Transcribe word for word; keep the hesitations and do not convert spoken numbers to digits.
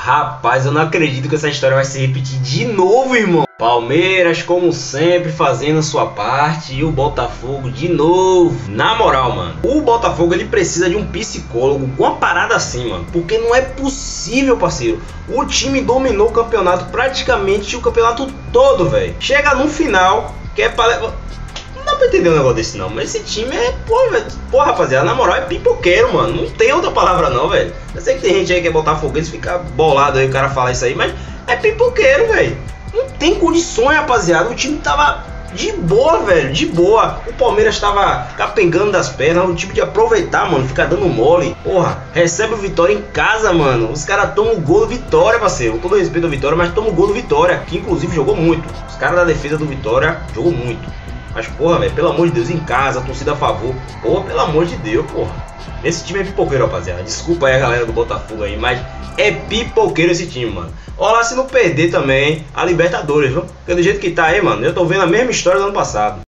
Rapaz, eu não acredito que essa história vai se repetir de novo, irmão. Palmeiras, como sempre, fazendo a sua parte, e o Botafogo de novo. Na moral, mano, o Botafogo ele precisa de um psicólogo com uma parada assim, mano, porque não é possível, parceiro. O time dominou o campeonato, praticamente o campeonato todo, velho. Chega no final, que é pra... Não dá pra entender um negócio desse não, mas esse time é, pô, velho, pô, rapaziada, na moral é pipoqueiro, mano, não tem outra palavra não, velho. Eu sei que tem gente aí que é botafoguense, fica bolado aí o cara falar isso aí, mas é pipoqueiro, velho. Não tem condições, rapaziada, o time tava de boa, velho, de boa. O Palmeiras tava capengando das pernas, o time de aproveitar, mano, ficar dando mole. Porra, recebe o Vitória em casa, mano, os caras tomam o gol do Vitória, parceiro. Com todo respeito ao Vitória, mas tomam o gol do Vitória, que inclusive jogou muito. Os caras da defesa do Vitória jogou muito. Mas, porra, velho, pelo amor de Deus, em casa, torcida a favor. Porra, pelo amor de Deus, porra. Esse time é pipoqueiro, rapaziada. Desculpa aí a galera do Botafogo aí, mas é pipoqueiro esse time, mano. Olha lá se não perder também a Libertadores, viu? Porque do jeito que tá aí, mano, eu tô vendo a mesma história do ano passado.